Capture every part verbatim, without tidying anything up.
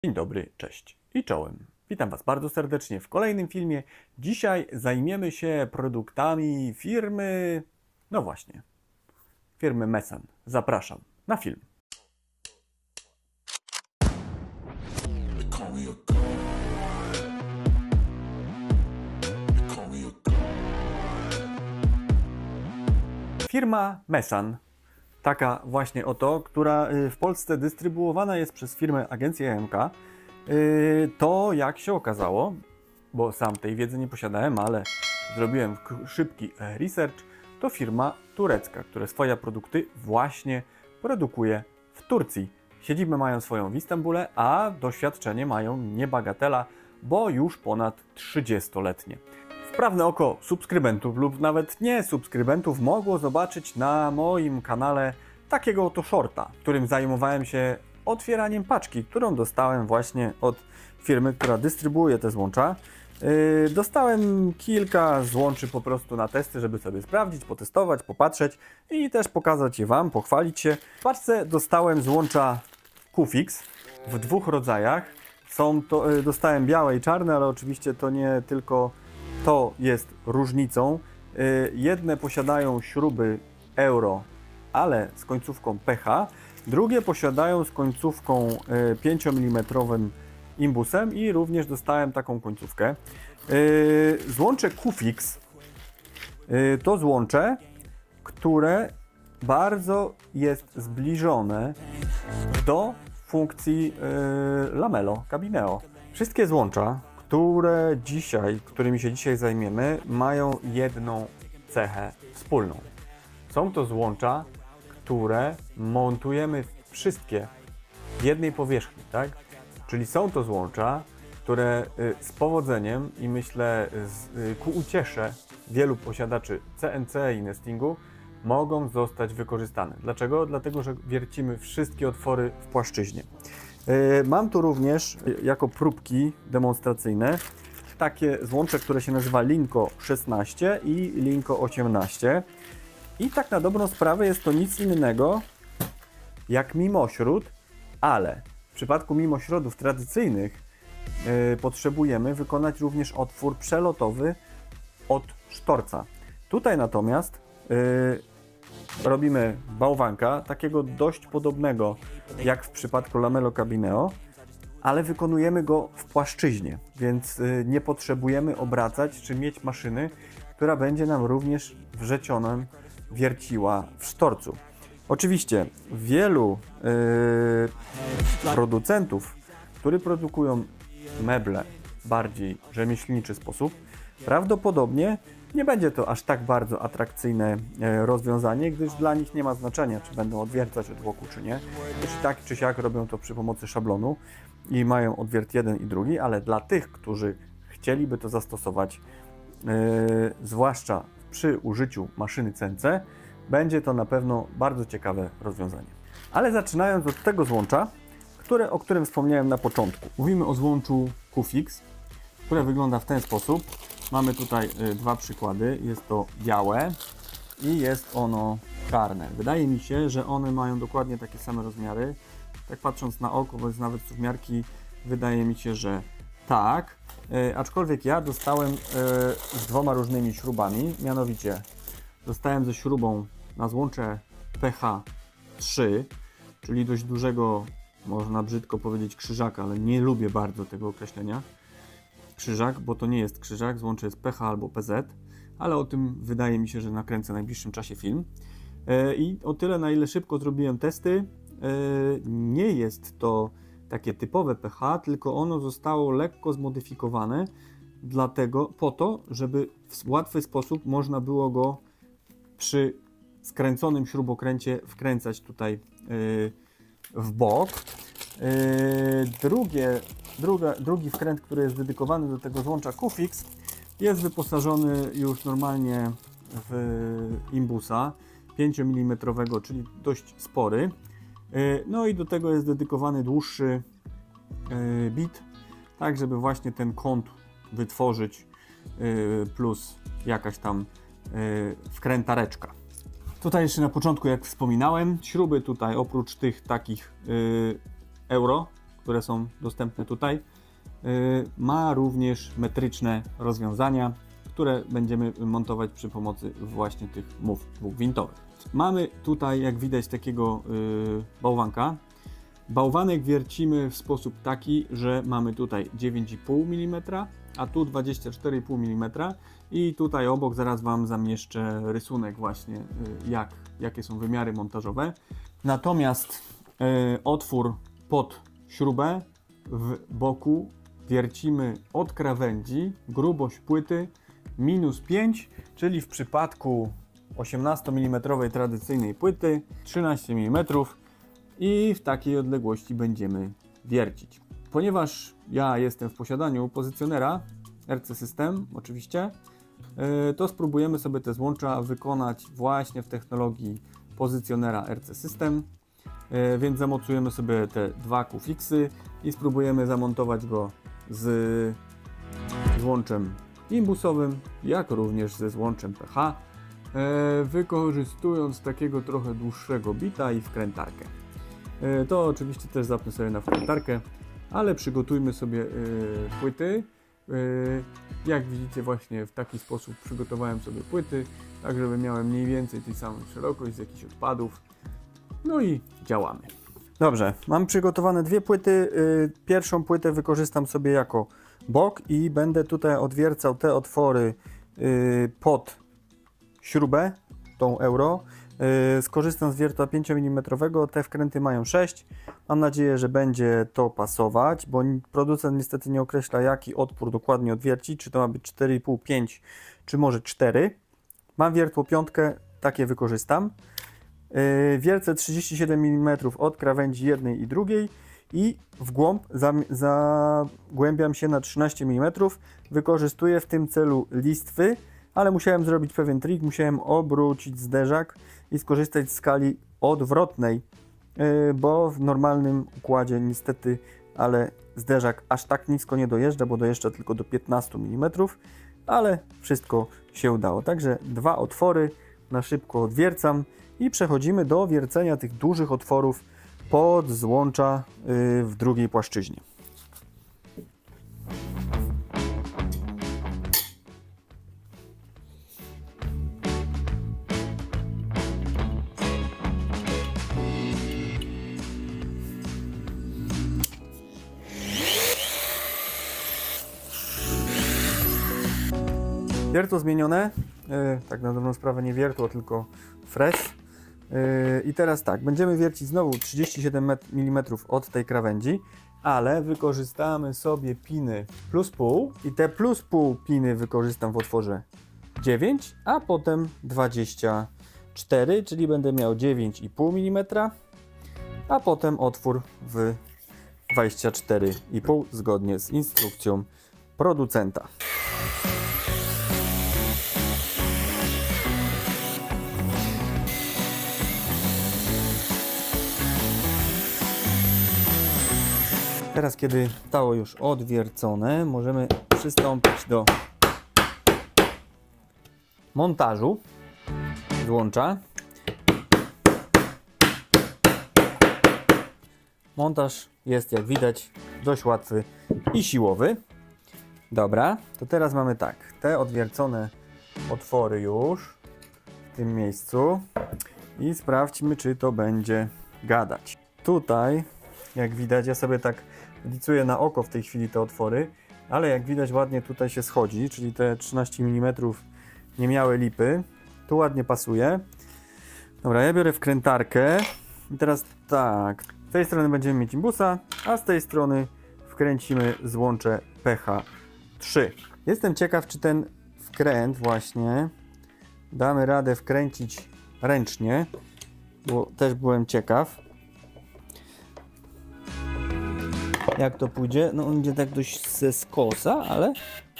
Dzień dobry, cześć i czołem. Witam Was bardzo serdecznie w kolejnym filmie. Dzisiaj zajmiemy się produktami firmy, no właśnie, firmy Mesan. Zapraszam na film. Firma Mesan, taka właśnie oto, która w Polsce dystrybuowana jest przez firmę Agencję E M K. To, jak się okazało, bo sam tej wiedzy nie posiadałem, ale zrobiłem szybki research, to firma turecka, która swoje produkty właśnie produkuje w Turcji. Siedzibę mają swoją w Istambule, a doświadczenie mają niebagatela, bo już ponad trzydziestoletnie. Wprawne oko subskrybentów lub nawet nie subskrybentów mogło zobaczyć na moim kanale takiego oto shorta, którym zajmowałem się otwieraniem paczki, którą dostałem właśnie od firmy, która dystrybuuje te złącza. Yy, dostałem kilka złączy po prostu na testy, żeby sobie sprawdzić, potestować, popatrzeć i też pokazać je Wam, pochwalić się. W paczce dostałem złącza Q-Fix w dwóch rodzajach. Są to, yy, dostałem białe i czarne, ale oczywiście to nie tylko to jest różnicą. Yy, jedne posiadają śruby euro, ale z końcówką P H. Drugie posiadają z końcówką pięć milimetrowym imbusem i również dostałem taką końcówkę. Złącze Q-Fix to złącze, które bardzo jest zbliżone do funkcji Lamelo Cabineo. Wszystkie złącza, które dzisiaj, którymi się dzisiaj zajmiemy, mają jedną cechę wspólną. Są to złącza, które montujemy wszystkie w jednej powierzchni, tak? Czyli są to złącza, które z powodzeniem i myślę z, ku uciesze wielu posiadaczy C N C i nestingu mogą zostać wykorzystane. Dlaczego? Dlatego, że wiercimy wszystkie otwory w płaszczyźnie. Mam tu również jako próbki demonstracyjne takie złącze, które się nazywa Linko szesnaście i Linko osiemnaście. I tak na dobrą sprawę jest to nic innego jak mimośród, ale w przypadku mimośrodów tradycyjnych yy, potrzebujemy wykonać również otwór przelotowy od sztorca. Tutaj natomiast yy, robimy bałwanka, takiego dość podobnego jak w przypadku Lamelo Cabineo, ale wykonujemy go w płaszczyźnie, więc yy, nie potrzebujemy obracać czy mieć maszyny, która będzie nam również wrzecionem wierciła w sztorcu. Oczywiście wielu yy, producentów, którzy produkują meble w bardziej rzemieślniczy sposób, prawdopodobnie nie będzie to aż tak bardzo atrakcyjne yy, rozwiązanie, gdyż dla nich nie ma znaczenia, czy będą odwiercać od łoku, czy nie. Czy tak, czy siak robią to przy pomocy szablonu i mają odwiert jeden i drugi, ale dla tych, którzy chcieliby to zastosować, yy, zwłaszcza przy użyciu maszyny C N C, będzie to na pewno bardzo ciekawe rozwiązanie. Ale zaczynając od tego złącza, które, o którym wspomniałem na początku. Mówimy o złączu Q-Fix, które wygląda w ten sposób. Mamy tutaj y, dwa przykłady. Jest to białe i jest ono czarne. Wydaje mi się, że one mają dokładnie takie same rozmiary. Tak patrząc na oko, bez nawet suwmiarki, wydaje mi się, że tak. Y, aczkolwiek ja dostałem y, z dwoma różnymi śrubami, mianowicie dostałem ze śrubą na złącze P H trzy, czyli dość dużego, można brzydko powiedzieć, krzyżaka, ale nie lubię bardzo tego określenia krzyżak, bo to nie jest krzyżak, złącze jest P H albo P Z, ale o tym wydaje mi się, że nakręcę w najbliższym czasie film. I o tyle, na ile szybko zrobiłem testy, nie jest to takie typowe P H, tylko ono zostało lekko zmodyfikowane dlatego, po to, żeby w łatwy sposób można było go przy skręconym śrubokręcie wkręcać tutaj yy, w bok. Yy, drugie, druga, drugi wkręt, który jest dedykowany do tego złącza Q-Fix, jest wyposażony już normalnie w imbusa pięć milimetrowego, czyli dość spory. Yy, no i do tego jest dedykowany dłuższy yy, bit, tak żeby właśnie ten kąt wytworzyć, yy, plus jakaś tam yy, wkrętareczka. Tutaj jeszcze na początku, jak wspominałem, śruby tutaj oprócz tych takich yy, euro, które są dostępne tutaj, yy, ma również metryczne rozwiązania, które będziemy montować przy pomocy właśnie tych mów dwugwintowych. Mamy tutaj, jak widać, takiego yy, bałwanka. Bałwanek wiercimy w sposób taki, że mamy tutaj dziewięć i pół milimetra, a tu dwadzieścia cztery i pół milimetra i tutaj obok zaraz Wam zamieszczę rysunek właśnie, yy, jak, jakie są wymiary montażowe. Natomiast yy, otwór pod śrubę w boku wiercimy od krawędzi, grubość płyty minus pięć, czyli w przypadku osiemnastomilimetrowej tradycyjnej płyty trzynaście milimetrów i w takiej odległości będziemy wiercić. Ponieważ ja jestem w posiadaniu pozycjonera R C System oczywiście, to spróbujemy sobie te złącza wykonać właśnie w technologii pozycjonera R C System, więc zamocujemy sobie te dwa kufiksy i spróbujemy zamontować go z złączem imbusowym, jak również ze złączem P H, e, wykorzystując takiego trochę dłuższego bita i wkrętarkę. E, to oczywiście też zapnę sobie na wkrętarkę, ale przygotujmy sobie e, płyty. E, jak widzicie, właśnie w taki sposób przygotowałem sobie płyty, tak żeby miałem mniej więcej tej samej szerokość z jakichś odpadów. No i działamy. Dobrze, mam przygotowane dwie płyty. E, pierwszą płytę wykorzystam sobie jako bok i będę tutaj odwiercał te otwory yy, pod śrubę, tą euro. Yy, skorzystam z wiertła pięciomilimetrowego, te wkręty mają sześć. Mam nadzieję, że będzie to pasować, bo producent niestety nie określa, jaki otwór dokładnie odwierci, czy to ma być cztery i pół, pięć, czy może cztery. Mam wiertło piątkę, takie wykorzystam. Yy, wiercę trzydzieści siedem milimetrów od krawędzi jednej i drugiej. I w głąb zagłębiam się na trzynaście milimetrów. Wykorzystuję w tym celu listwy, ale musiałem zrobić pewien trik. Musiałem obrócić zderzak i skorzystać z skali odwrotnej, bo w normalnym układzie niestety, ale zderzak aż tak nisko nie dojeżdża, bo dojeżdża tylko do piętnastu milimetrów, ale wszystko się udało. Także dwa otwory na szybko odwiercam i przechodzimy do wiercenia tych dużych otworów pod złącza w drugiej płaszczyźnie. Wiertło zmienione, tak na dobrą sprawę nie wiertło, tylko fres. I teraz tak, będziemy wiercić znowu trzydzieści siedem milimetrów od tej krawędzi, ale wykorzystamy sobie piny plus pół i te plus pół piny wykorzystam w otworze dziewięć, a potem dwadzieścia cztery, czyli będę miał dziewięć i pół milimetra, a potem otwór w dwadzieścia cztery i pół zgodnie z instrukcją producenta. Teraz, kiedy zostało już odwiercone, możemy przystąpić do montażu złącza. Montaż jest, jak widać, dość łatwy i siłowy. Dobra, to teraz mamy tak, te odwiercone otwory już w tym miejscu i sprawdźmy, czy to będzie gadać. Tutaj, jak widać, ja sobie tak licuję na oko w tej chwili te otwory, ale jak widać ładnie tutaj się schodzi, czyli te trzynaście milimetrów nie miały lipy. Tu ładnie pasuje. Dobra, ja biorę wkrętarkę i teraz tak, z tej strony będziemy mieć imbusa, a z tej strony wkręcimy złącze P H trzy. Jestem ciekaw, czy ten wkręt właśnie damy radę wkręcić ręcznie, bo też byłem ciekaw, jak to pójdzie. No on idzie tak dość ze skosa, ale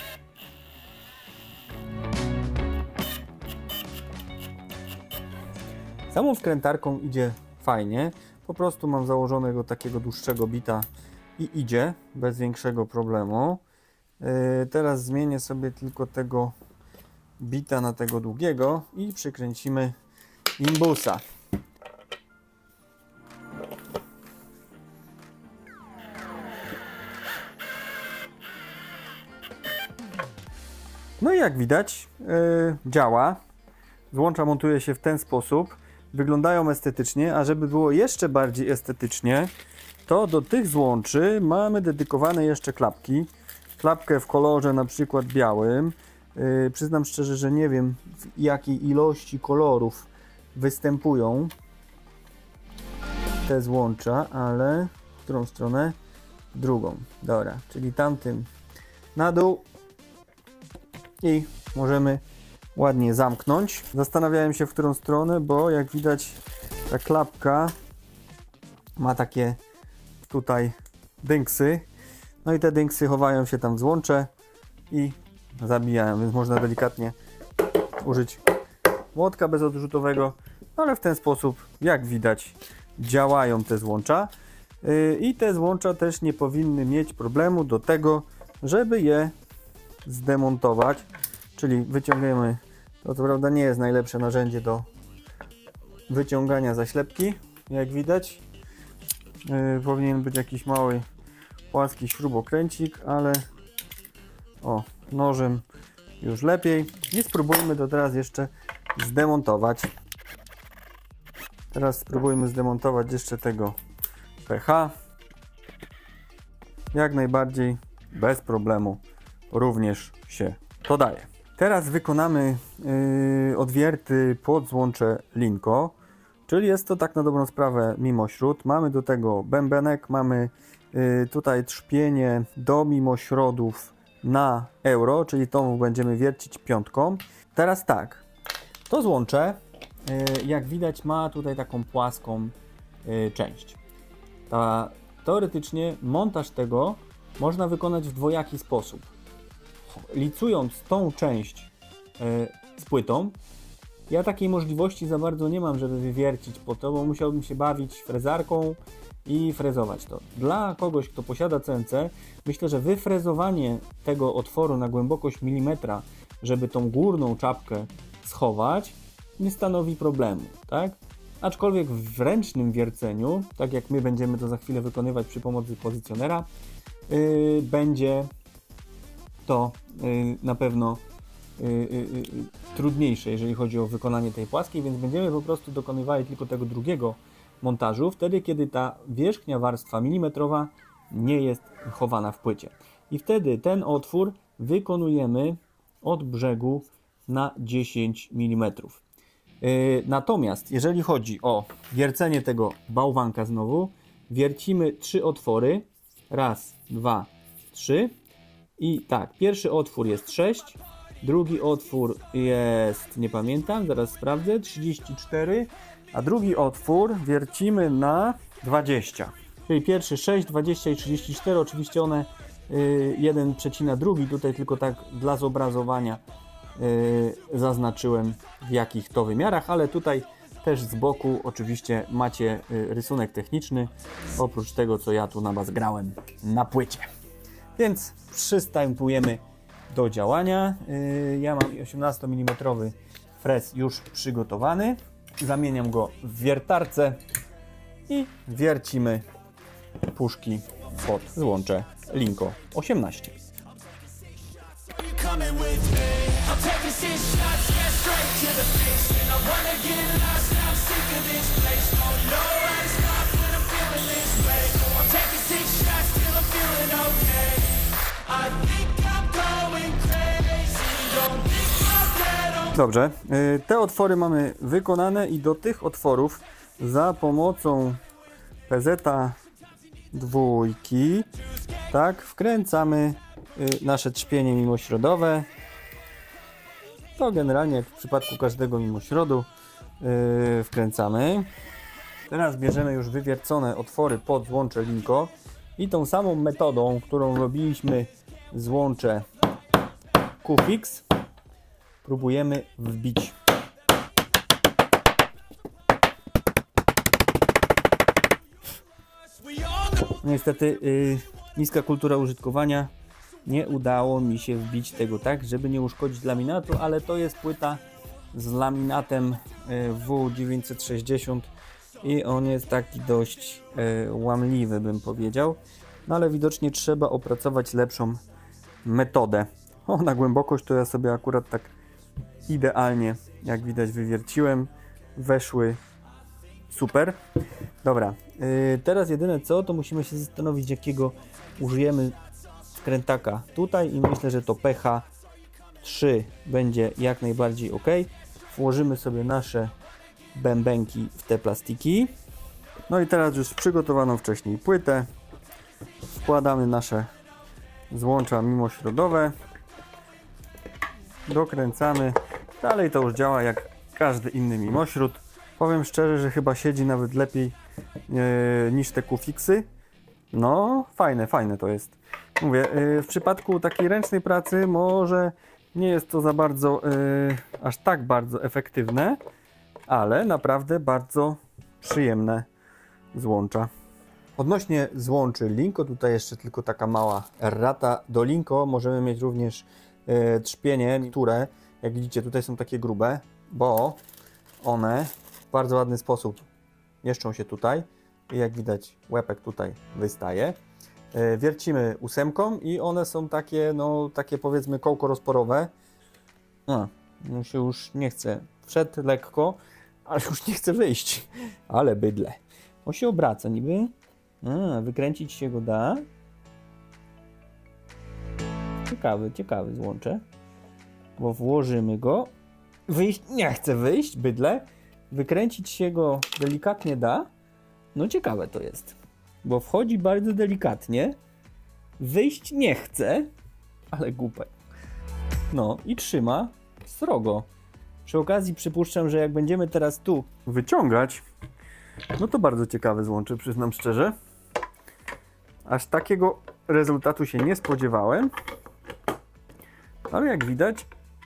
samą wkrętarką idzie fajnie. Po prostu mam założonego takiego dłuższego bita i idzie bez większego problemu. Yy, teraz zmienię sobie tylko tego bita na tego długiego i przykręcimy imbusa. No i jak widać, yy, działa. Złącza montuje się w ten sposób. Wyglądają estetycznie, a żeby było jeszcze bardziej estetycznie, to do tych złączy mamy dedykowane jeszcze klapki. Klapkę w kolorze na przykład białym. Yy, przyznam szczerze, że nie wiem, w jakiej ilości kolorów występują te złącza, ale w którą stronę? W drugą. Dobra, czyli tamtym na dół i możemy ładnie zamknąć. Zastanawiałem się, w którą stronę, bo jak widać ta klapka ma takie tutaj dynksy. No i te dynksy chowają się tam w złącze i zabijają, więc można delikatnie użyć młotka bezodrzutowego, ale w ten sposób, jak widać, działają te złącza. Yy, I te złącza też nie powinny mieć problemu do tego, żeby je zdemontować. Czyli wyciągniemy, to co prawda nie jest najlepsze narzędzie do wyciągania zaślepki, jak widać. Yy, powinien być jakiś mały, płaski śrubokręcik, ale o, nożem już lepiej. I spróbujmy to teraz jeszcze zdemontować. Teraz spróbujmy zdemontować jeszcze tego P H. Jak najbardziej bez problemu również się to daje. Teraz wykonamy yy, odwierty pod złącze Linko, czyli jest to tak na dobrą sprawę mimośród. Mamy do tego bębenek, mamy yy, tutaj trzpienie do mimośrodów na euro, czyli tą będziemy wiercić piątką. Teraz tak, to złącze, yy, jak widać, ma tutaj taką płaską yy, część. Ta, teoretycznie montaż tego można wykonać w dwojaki sposób. Licując tą część y, z płytą, ja takiej możliwości za bardzo nie mam, żeby wywiercić po to, bo musiałbym się bawić frezarką i frezować to. Dla kogoś, kto posiada C N C, myślę, że wyfrezowanie tego otworu na głębokość milimetra, żeby tą górną czapkę schować, nie stanowi problemu, tak? Aczkolwiek w ręcznym wierceniu, tak jak my będziemy to za chwilę wykonywać przy pomocy pozycjonera, yy, będzie to yy, na pewno yy, yy, yy, trudniejsze, jeżeli chodzi o wykonanie tej płaskiej, więc będziemy po prostu dokonywali tylko tego drugiego montażu, wtedy kiedy ta wierzchnia warstwa milimetrowa nie jest chowana w płycie. I wtedy ten otwór wykonujemy od brzegu na dziesięć milimetrów. Yy, natomiast jeżeli chodzi o wiercenie tego bałwanka znowu, wiercimy trzy otwory. Raz, dwa, trzy. I tak, pierwszy otwór jest sześć, drugi otwór jest, nie pamiętam, zaraz sprawdzę, trzydzieści cztery, a drugi otwór wiercimy na dwadzieścia. Czyli pierwszy sześć, dwadzieścia i trzydzieści cztery, oczywiście one yy, jeden przecina drugi, tutaj tylko tak dla zobrazowania yy, zaznaczyłem, w jakich to wymiarach, ale tutaj też z boku oczywiście macie yy, rysunek techniczny, oprócz tego, co ja tu na was grałem na płycie. Więc przystępujemy do działania. Yy, ja mam osiemnastomilimetrowy frez już przygotowany. Zamieniam go w wiertarce i wiercimy puszki pod złącze Linko osiemnaście. Dobrze, te otwory mamy wykonane i do tych otworów za pomocą pezeta dwójki, tak, wkręcamy nasze trzpienie mimośrodowe. To generalnie jak w przypadku każdego mimośrodu yy, wkręcamy. Teraz bierzemy już wywiercone otwory pod złącze Linko i tą samą metodą, którą robiliśmy złącze Q-Fix, próbujemy wbić. Niestety yy, niska kultura użytkowania, nie udało mi się wbić tego tak, żeby nie uszkodzić laminatu, ale to jest płyta z laminatem W dziewięćset sześćdziesiąt i on jest taki dość yy, łamliwy, bym powiedział. No ale widocznie trzeba opracować lepszą metodę. O, na głębokość to ja sobie akurat tak idealnie, jak widać, wywierciłem. Weszły super. Dobra, yy, teraz jedyne co, to musimy się zastanowić, jakiego użyjemy wkrętaka tutaj i myślę, że to P H trzy będzie jak najbardziej ok. Włożymy sobie nasze bębenki w te plastiki. No i teraz już przygotowaną wcześniej płytę wkładamy nasze złącza mimośrodowe, dokręcamy. Dalej to już działa jak każdy inny mimośród. Powiem szczerze, że chyba siedzi nawet lepiej yy, niż te Q-Fixy. No, fajne, fajne to jest. Mówię, yy, w przypadku takiej ręcznej pracy może nie jest to za bardzo, yy, aż tak bardzo efektywne, ale naprawdę bardzo przyjemne złącza. Odnośnie złączy Linko, tutaj jeszcze tylko taka mała errata. Do Linko możemy mieć również yy, trzpienie, które, jak widzicie, tutaj są takie grube, bo one w bardzo ładny sposób mieszczą się tutaj i jak widać łepek tutaj wystaje. Yy, wiercimy ósemką i one są takie, no takie powiedzmy kołko rozporowe. A, no się już nie chce. Wszedł lekko, ale już nie chce wyjść. Ale bydle. On się obraca niby. A, wykręcić się go da. Ciekawy, ciekawy złącze. Bo włożymy go. Wyjść nie chce wyjść, bydle. Wykręcić się go delikatnie da. No ciekawe to jest. Bo wchodzi bardzo delikatnie. Wyjść nie chce. Ale głupek. No i trzyma srogo. Przy okazji przypuszczam, że jak będziemy teraz tu wyciągać, no to bardzo ciekawe złącze, przyznam szczerze. Aż takiego rezultatu się nie spodziewałem. Ale jak widać,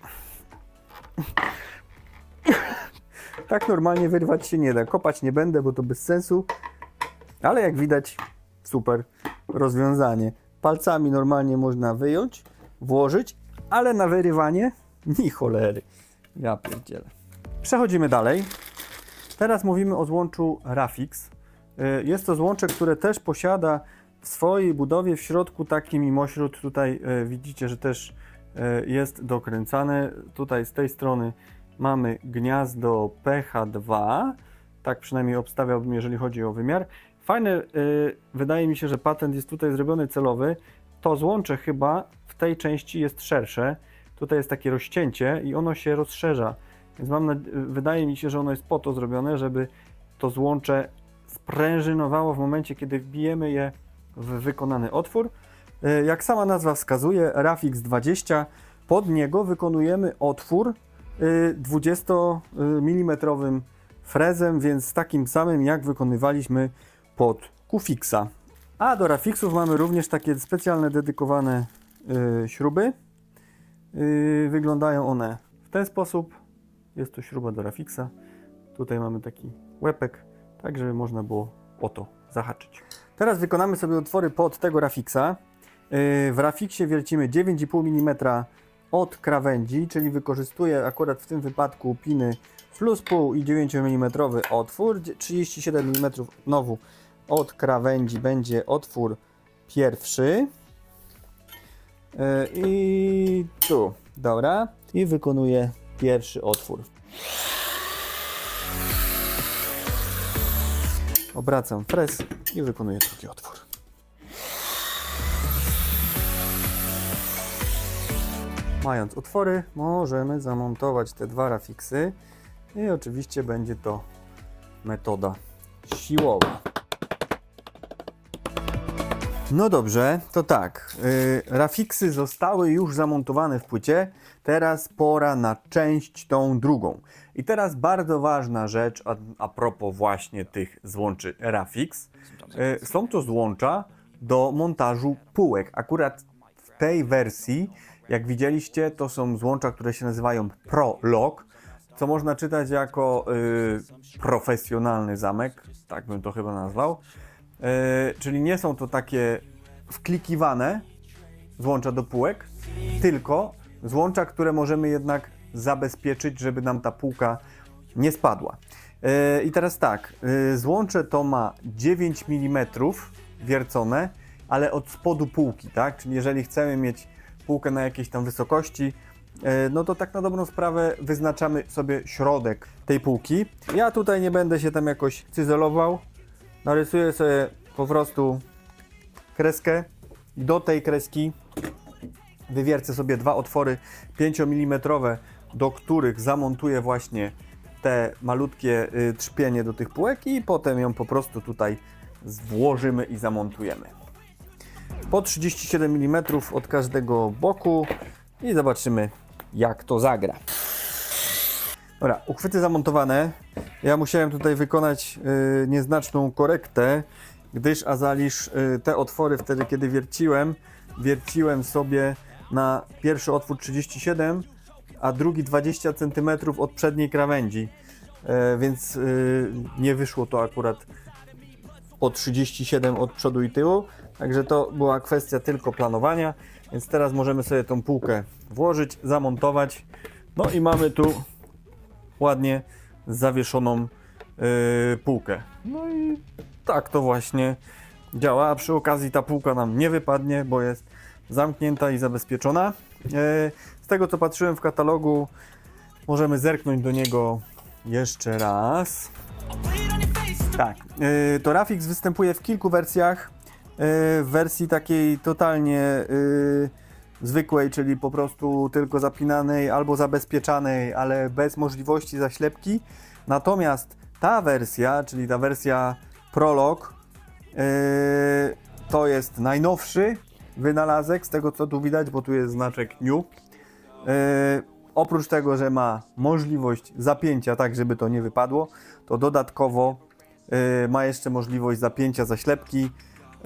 tak normalnie wyrwać się nie da. Kopać nie będę, bo to bez sensu. Ale jak widać, super rozwiązanie. Palcami normalnie można wyjąć, włożyć, ale na wyrywanie ni cholery. Ja pierdzielę. Przechodzimy dalej. Teraz mówimy o złączu Rafix. Jest to złącze, które też posiada w swojej budowie w środku taki mimośród. Tutaj widzicie, że też jest dokręcane. Tutaj z tej strony mamy gniazdo P H dwa. Tak przynajmniej obstawiałbym, jeżeli chodzi o wymiar. Fajne, wydaje mi się, że patent jest tutaj zrobiony celowy. To złącze chyba w tej części jest szersze. Tutaj jest takie rozcięcie i ono się rozszerza. Więc mam, wydaje mi się, że ono jest po to zrobione, żeby to złącze sprężynowało w momencie, kiedy wbijemy je w wykonany otwór. Jak sama nazwa wskazuje, Rafix dwadzieścia, pod niego wykonujemy otwór dwudziestomilimetrowym frezem, więc takim samym jak wykonywaliśmy pod Q-Fixa. A do Rafixów mamy również takie specjalne, dedykowane śruby. Wyglądają one w ten sposób. Jest to śruba do Rafixa. Tutaj mamy taki łepek, tak żeby można było o to zahaczyć. Teraz wykonamy sobie otwory pod tego Rafixa. W Rafixie wiercimy dziewięć i pół milimetra od krawędzi, czyli wykorzystuję akurat w tym wypadku piny plus pół i dziewięciomilimetrowy otwór. trzydzieści siedem milimetrów znowu od krawędzi będzie otwór pierwszy. I tu, dobra. I wykonuję pierwszy otwór. Obracam frez i wykonuję drugi otwór. Mając otwory, możemy zamontować te dwa Rafixy i oczywiście będzie to metoda siłowa. No dobrze, to tak, yy, Rafixy zostały już zamontowane w płycie, teraz pora na część tą drugą. I teraz bardzo ważna rzecz a, a propos właśnie tych złączy Rafix. Yy, są to złącza do montażu półek. Akurat w tej wersji, jak widzieliście, to są złącza, które się nazywają Pro Lock, co można czytać jako yy, profesjonalny zamek, tak bym to chyba nazwał. Yy, czyli nie są to takie wklikiwane złącza do półek, tylko złącza, które możemy jednak zabezpieczyć, żeby nam ta półka nie spadła. Yy, I teraz tak, yy, złącze to ma dziewięć milimetrów wiercone, ale od spodu półki, tak? Czyli jeżeli chcemy mieć półkę na jakiejś tam wysokości, no to tak na dobrą sprawę wyznaczamy sobie środek tej półki. Ja tutaj nie będę się tam jakoś cyzelował, narysuję sobie po prostu kreskę i do tej kreski wywiercę sobie dwa otwory pięciomilimetrowe, do których zamontuję właśnie te malutkie y, trzpienie do tych półek i potem ją po prostu tutaj włożymy i zamontujemy. Po trzydzieści siedem milimetrów od każdego boku i zobaczymy, jak to zagra. Dobra, uchwyty zamontowane. Ja musiałem tutaj wykonać y, nieznaczną korektę, gdyż Azalisz y, te otwory wtedy, kiedy wierciłem, wierciłem sobie na pierwszy otwór trzydzieści siedem, a drugi dwadzieścia centymetrów od przedniej krawędzi, e, więc y, nie wyszło to akurat o trzydzieści siedem od przodu i tyłu, także to była kwestia tylko planowania, więc teraz możemy sobie tą półkę włożyć, zamontować, no i mamy tu ładnie zawieszoną y, półkę. No i tak to właśnie działa, a przy okazji ta półka nam nie wypadnie, bo jest zamknięta i zabezpieczona. Z tego co patrzyłem w katalogu, możemy zerknąć do niego jeszcze raz. Tak, to Rafix występuje w kilku wersjach. W wersji takiej totalnie zwykłej, czyli po prostu tylko zapinanej albo zabezpieczanej, ale bez możliwości zaślepki. Natomiast ta wersja, czyli ta wersja Prolog, to jest najnowszy wynalazek, z tego co tu widać, bo tu jest znaczek New. Yy, oprócz tego, że ma możliwość zapięcia, tak żeby to nie wypadło, to dodatkowo yy, ma jeszcze możliwość zapięcia zaślepki, yy,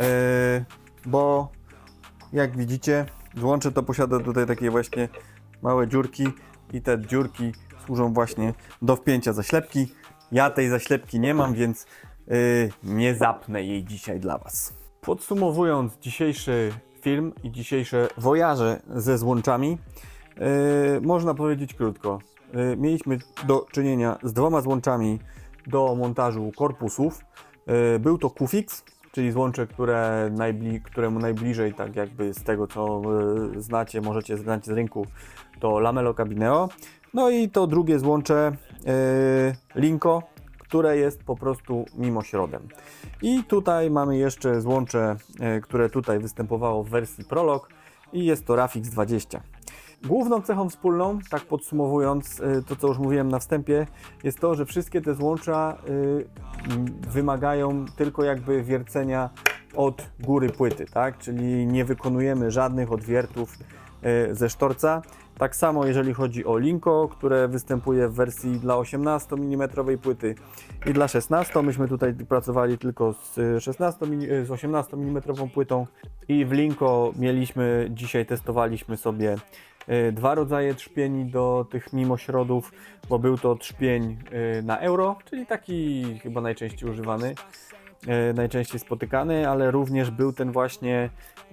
bo jak widzicie, złącze to posiada tutaj takie właśnie małe dziurki i te dziurki służą właśnie do wpięcia zaślepki. Ja tej zaślepki nie mam, więc yy, nie zapnę jej dzisiaj dla Was. Podsumowując dzisiejszy film i dzisiejsze wojaże ze złączami, yy, można powiedzieć krótko. Yy, mieliśmy do czynienia z dwoma złączami do montażu korpusów. Yy, był to Qfix, czyli złącze, które najbli któremu najbliżej, tak jakby z tego co yy, znacie, możecie znać z rynku, to Lamello Cabineo. No i to drugie złącze yy, Linko, które jest po prostu mimośrodem. I tutaj mamy jeszcze złącze, e, które tutaj występowało w wersji Prolog i jest to Rafix dwadzieścia. Główną cechą wspólną, tak podsumowując e, to, co już mówiłem na wstępie, jest to, że wszystkie te złącza e, wymagają tylko jakby wiercenia od góry płyty, tak? Czyli nie wykonujemy żadnych odwiertów e, ze sztorca. Tak samo jeżeli chodzi o Linko, które występuje w wersji dla osiemnastomilimetrowej płyty i dla szesnasto. Myśmy tutaj pracowali tylko z, szesnasto, z osiemnastomilimetrową płytą i w Linko mieliśmy, dzisiaj testowaliśmy sobie dwa rodzaje trzpieni do tych mimośrodów, bo był to trzpień na euro, czyli taki chyba najczęściej używany, najczęściej spotykany, ale również był ten właśnie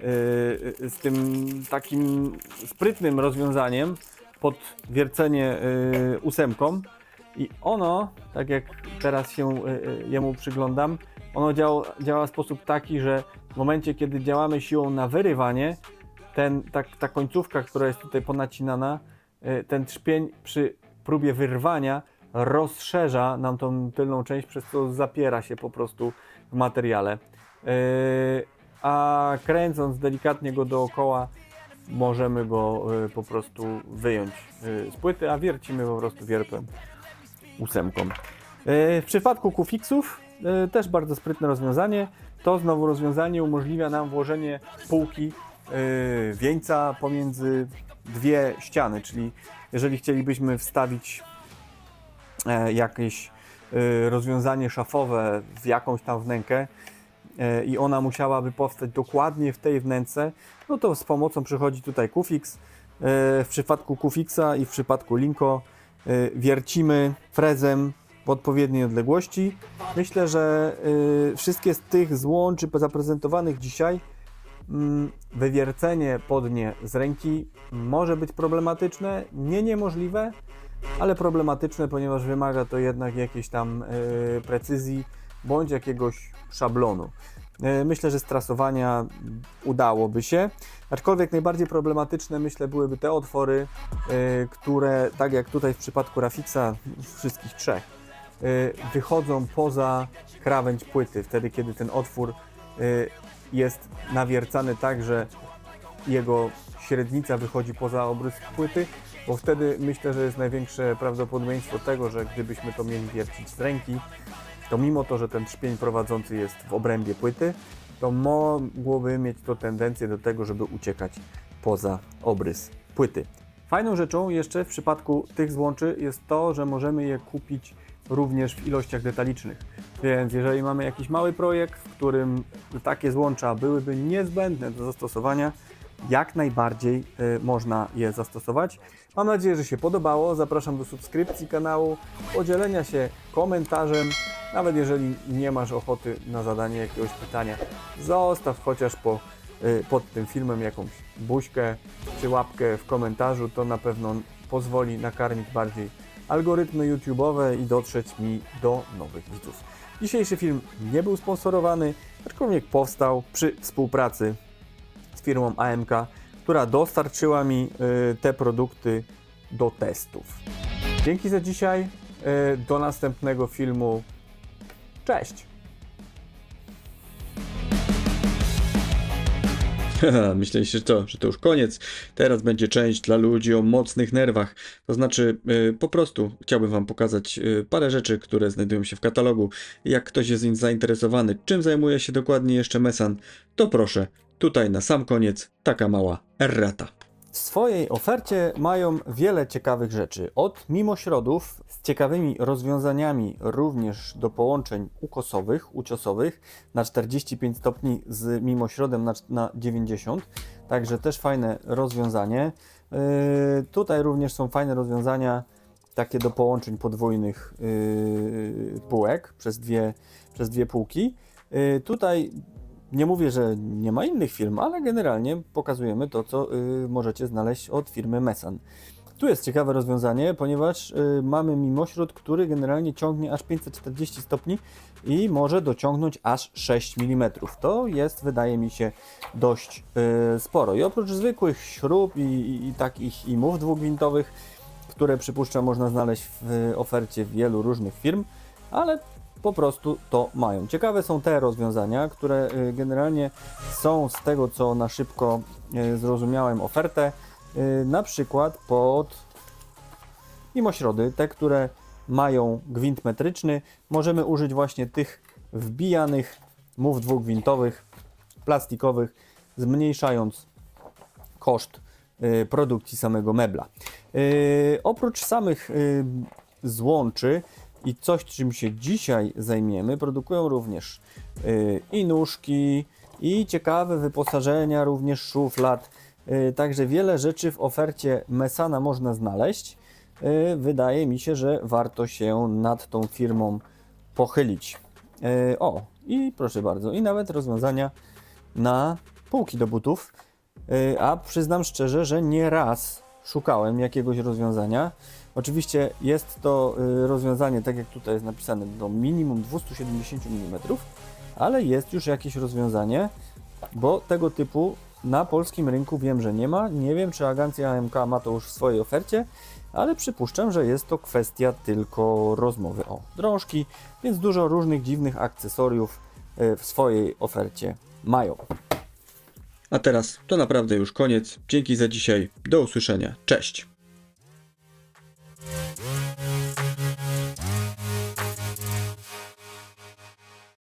z tym takim sprytnym rozwiązaniem pod wiercenie ósemką i ono, tak jak teraz się jemu przyglądam, ono działa, działa w sposób taki, że w momencie, kiedy działamy siłą na wyrywanie, ten, ta, ta końcówka, która jest tutaj ponacinana, ten trzpień przy próbie wyrwania rozszerza nam tą tylną część, przez co zapiera się po prostu w materiale. Yy, a kręcąc delikatnie go dookoła, możemy go yy, po prostu wyjąć yy, z płyty, a wiercimy po prostu wiertłem ósemką. Yy, w przypadku Qfixów yy, też bardzo sprytne rozwiązanie. To znowu rozwiązanie umożliwia nam włożenie półki yy, wieńca pomiędzy dwie ściany, czyli jeżeli chcielibyśmy wstawić yy, jakieś yy, rozwiązanie szafowe w jakąś tam wnękę yy, i ona musiałaby powstać dokładnie w tej wnęce, no to z pomocą przychodzi tutaj Qfix. Yy, w przypadku Qfixa i w przypadku Linko yy, wiercimy frezem w odpowiedniej odległości. Myślę, że yy, wszystkie z tych złączy zaprezentowanych dzisiaj, yy, wywiercenie pod nie z ręki może być problematyczne, nie niemożliwe, ale problematyczne, ponieważ wymaga to jednak jakiejś tam yy, precyzji bądź jakiegoś szablonu. Myślę, że z trasowania udałoby się, aczkolwiek najbardziej problematyczne, myślę, byłyby te otwory, które, tak jak tutaj w przypadku Rafixa, wszystkich trzech, wychodzą poza krawędź płyty, wtedy kiedy ten otwór jest nawiercany tak, że jego średnica wychodzi poza obrys płyty, bo wtedy myślę, że jest największe prawdopodobieństwo tego, że gdybyśmy to mieli wiercić z ręki, to mimo to, że ten trzpień prowadzący jest w obrębie płyty, to mogłoby mieć to tendencję do tego, żeby uciekać poza obrys płyty. Fajną rzeczą jeszcze w przypadku tych złączy jest to, że możemy je kupić również w ilościach detalicznych. Więc jeżeli mamy jakiś mały projekt, w którym takie złącza byłyby niezbędne do zastosowania, jak najbardziej y, można je zastosować. Mam nadzieję, że się podobało. Zapraszam do subskrypcji kanału, podzielenia się komentarzem. Nawet jeżeli nie masz ochoty na zadanie jakiegoś pytania, zostaw chociaż po, y, pod tym filmem jakąś buźkę czy łapkę w komentarzu. To na pewno pozwoli nakarmić bardziej algorytmy YouTube'owe i dotrzeć mi do nowych widzów. Dzisiejszy film nie był sponsorowany, aczkolwiek powstał przy współpracy z firmą A M K, która dostarczyła mi y, te produkty do testów. Dzięki za dzisiaj. Y, do następnego filmu. Cześć! Haha, myśleliście, że to, że to już koniec. Teraz będzie część dla ludzi o mocnych nerwach. To znaczy, yy, po prostu chciałbym wam pokazać yy, parę rzeczy, które znajdują się w katalogu. Jak ktoś jest zainteresowany, czym zajmuje się dokładnie jeszcze Mesan, to proszę, tutaj na sam koniec taka mała errata. W swojej ofercie mają wiele ciekawych rzeczy. Od mimośrodów z ciekawymi rozwiązaniami również do połączeń ukosowych, uciosowych na czterdzieści pięć stopni z mimośrodem na, na dziewięćdziesiąt. Także też fajne rozwiązanie. Yy, tutaj również są fajne rozwiązania takie do połączeń podwójnych yy, półek przez dwie, przez dwie półki. Yy, tutaj nie mówię, że nie ma innych firm, ale generalnie pokazujemy to, co y, możecie znaleźć od firmy Mesan. Tu jest ciekawe rozwiązanie, ponieważ y, mamy mimośród, który generalnie ciągnie aż pięćset czterdzieści stopni i może dociągnąć aż sześć milimetrów. To jest, wydaje mi się, dość y, sporo. I oprócz zwykłych śrub i, i, i takich imów dwugwintowych, które przypuszczam można znaleźć w ofercie wielu różnych firm, ale po prostu to mają. Ciekawe są te rozwiązania, które generalnie są z tego, co na szybko zrozumiałem ofertę, na przykład pod mimośrody, te, które mają gwint metryczny, możemy użyć właśnie tych wbijanych mów dwugwintowych, plastikowych, zmniejszając koszt produkcji samego mebla. Oprócz samych złączy i coś, czym się dzisiaj zajmiemy, produkują również yy, i nóżki, i ciekawe wyposażenia, również szuflad. Yy, także wiele rzeczy w ofercie Mesana można znaleźć. Yy, wydaje mi się, że warto się nad tą firmą pochylić. Yy, o, i proszę bardzo, i nawet rozwiązania na półki do butów. Yy, a przyznam szczerze, że nie raz szukałem jakiegoś rozwiązania. Oczywiście jest to y, rozwiązanie, tak jak tutaj jest napisane, do minimum dwieście siedemdziesiąt milimetrów, ale jest już jakieś rozwiązanie, bo tego typu na polskim rynku wiem, że nie ma. Nie wiem, czy agencja A M K ma to już w swojej ofercie, ale przypuszczam, że jest to kwestia tylko rozmowy. O, drążki, więc dużo różnych dziwnych akcesoriów y, w swojej ofercie mają. A teraz to naprawdę już koniec. Dzięki za dzisiaj. Do usłyszenia. Cześć!